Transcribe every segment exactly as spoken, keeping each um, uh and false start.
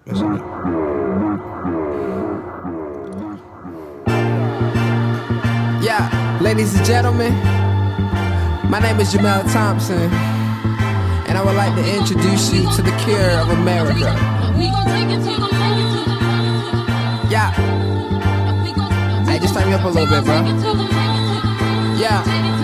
Listen up. Yeah, ladies and gentlemen, my name is Jamel Thompson, and I would like to introduce you to the cure of America. Yeah. Hey, just turn me up a little bit, bro. Yeah.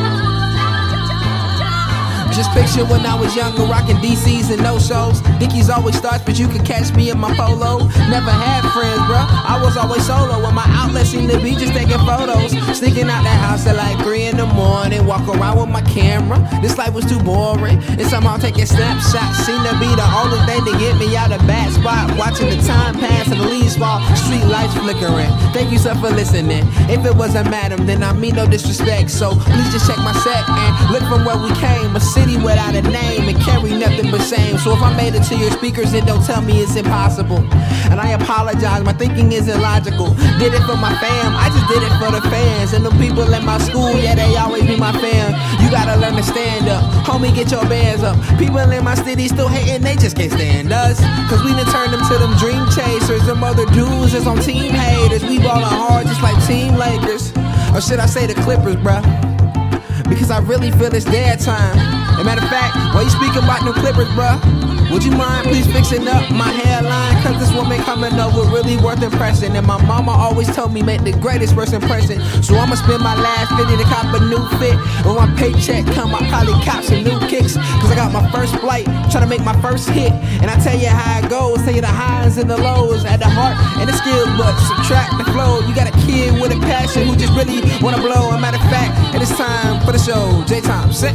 Just picture when I was younger, rocking D Cs and no-shows. Dickies always starts, but you can catch me in my polo. Never had friends, bro, I was always solo. When my outlet seemed to be just taking photos. Sneaking out that house at like three in the morning. Walk around with my camera, this life was too boring. And somehow taking snapshots seemed to be the only thing to get me out of bad spot. Watching the time pass and the leaves fall, street lights flickering. Thank you, sir, for listening. If it wasn't madam, then I mean no disrespect. So please just check my set and look from where we came. A city without a name and carry nothing but shame. So if I made it to your speakers, then don't tell me it's impossible. And I apologize, my thinking is illogical. Did it for my fam, I just did it for the fans. And the people in my school, yeah, they always be my fam. You gotta learn to stand up, homie, get your bands up. People in my city still hating, they just can't stand us. Cause we done turned them to them dream chasers. Them other dudes is on team haters. We ballin' hard just like Team Lakers. Or should I say the Clippers, bruh? Because I really feel it's their time. As a matter of fact, while you speaking about them Clippers, bruh, would you mind please fixing up my hairline? Cause this woman coming over really worth impressing. And my mama always told me make the greatest first impression. So I'ma spend my last fifty to cop a new fit. When my paycheck come, I probably cop some new kicks. Cause I got my first flight, trying to make my first hit. And I tell you how it goes, tell you the highs and the lows. Add the heart and the skills, but subtract the flow. You got a kid with a passion who just really wanna blow. As a matter of fact, and it's time for the show. J Thompson.